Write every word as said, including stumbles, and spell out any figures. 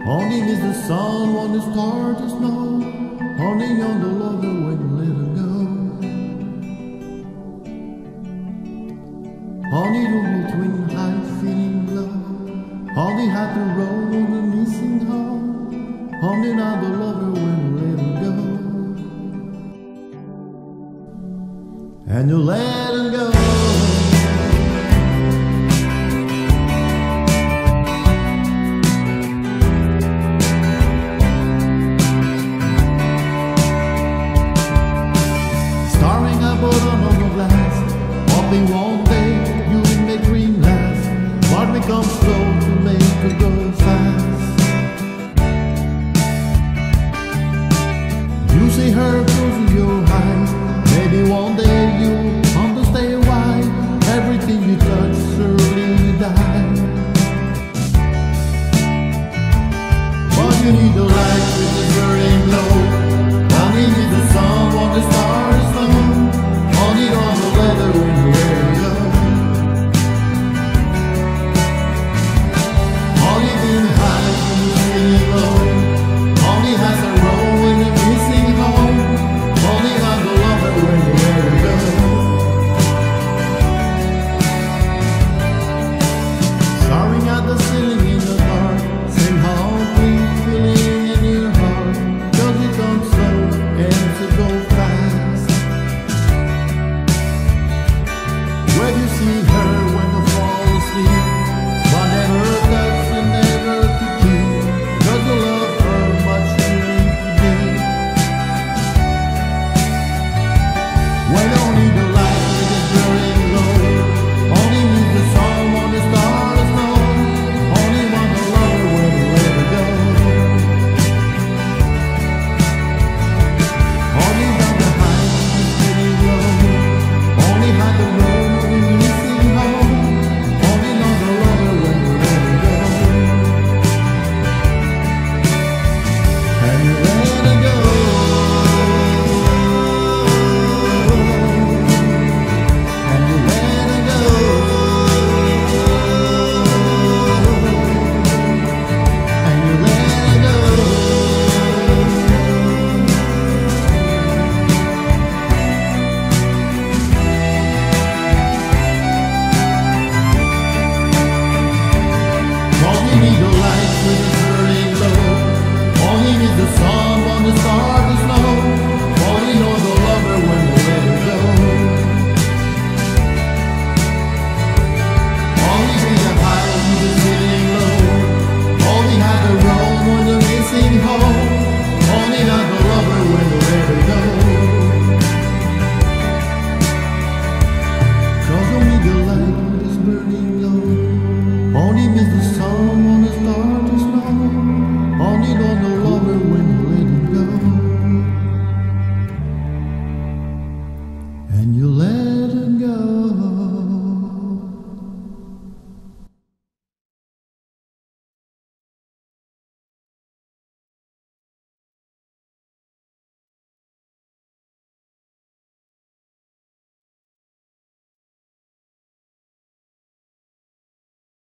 Honey is the sun when the stars are snow. Honey on the lover when you let her go. Honey the wolf when high feeling low. Honey had the road on the missing home. Honey not the lover when you let her go. And you let her go. On the glass, hoping one day you will make dream last. But become slow to make it go fast. You see her closing your eyes. Maybe one day you'll understand why everything you touch surely dies. But you need a light which is burning low.